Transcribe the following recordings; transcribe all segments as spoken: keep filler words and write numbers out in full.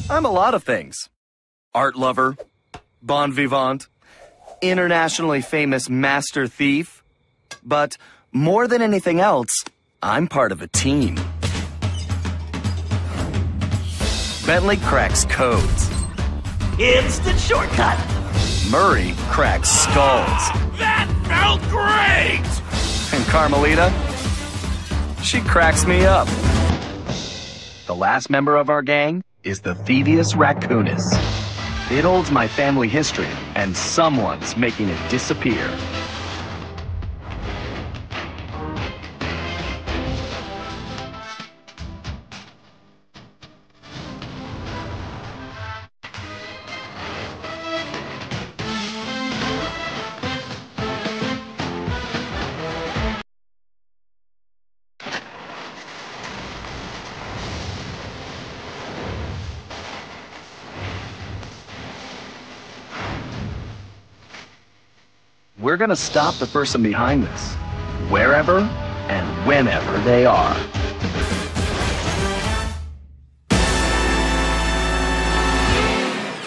I'm a lot of things. Art lover, bon vivant, internationally famous master thief. But more than anything else, I'm part of a team. Bentley cracks codes. Instant shortcut. Murray cracks skulls. That felt great! And Carmelita, she cracks me up. The last member of our gang is the Thievius raccoonus. It holds my family history, and someone's making it disappear. We're gonna stop the person behind this, wherever and whenever they are.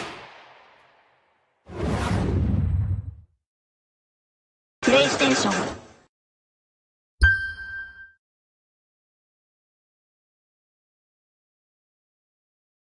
PlayStation